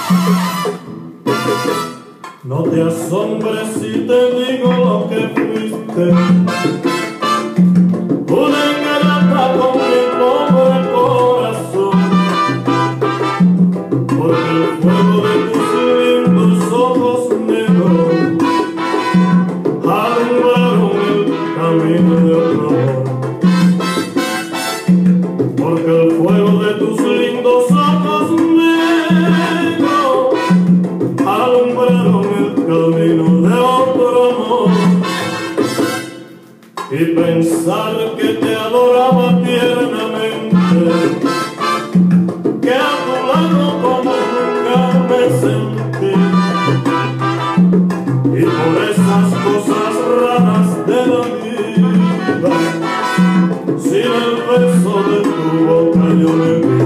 No te asombres si te digo lo que fuiste, una ingrata con mi pobre corazón, porque el fuego de tus lindos ojos negros alumbraron el camino de otro amor, porque el fuego de tus lindos ojos negros alumbraron el camino de otro amor. Y pensar que te adoraba tiernamente, que a tu lado como nunca me sentí, y por esas cosas raras de la vida, sin el beso de tu boca yo me vi.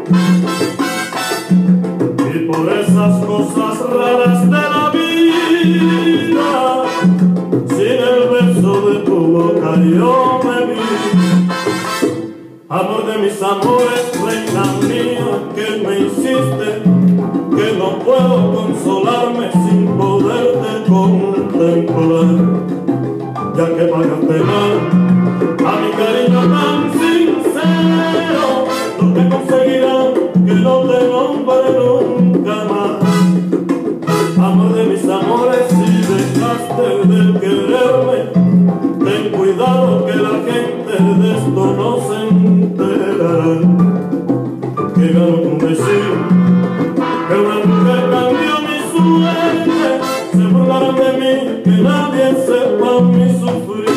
Y por esas cosas raras de la vida, sin el beso de tu boca yo me vi. Amor de mis amores, reina mía, que me hiciste, que no puedo consolarme sin poderte contemplar, ya que pagaste mal a mi cariño tan sincero, lo que conseguirá que no te nombre nunca más. Amor de mis amores, si dejaste de quererme, ten cuidado que la gente de esto no se enterará. Que gano con decir que una mujer cambió mi suerte, se burlarán de mí, que nadie sepa mi sufrir.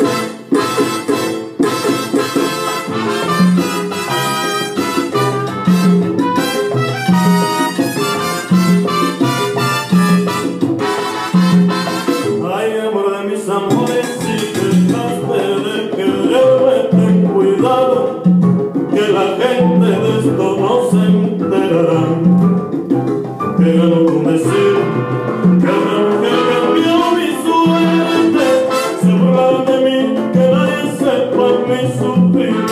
Ay, amor de mis amores, si dejaste de quererme, ten cuidado que la gente de esto no se enterará. Que gano con decir que una mujer cambió mi suerte, se burlaron de mí, que nadie sepa mi sufrir.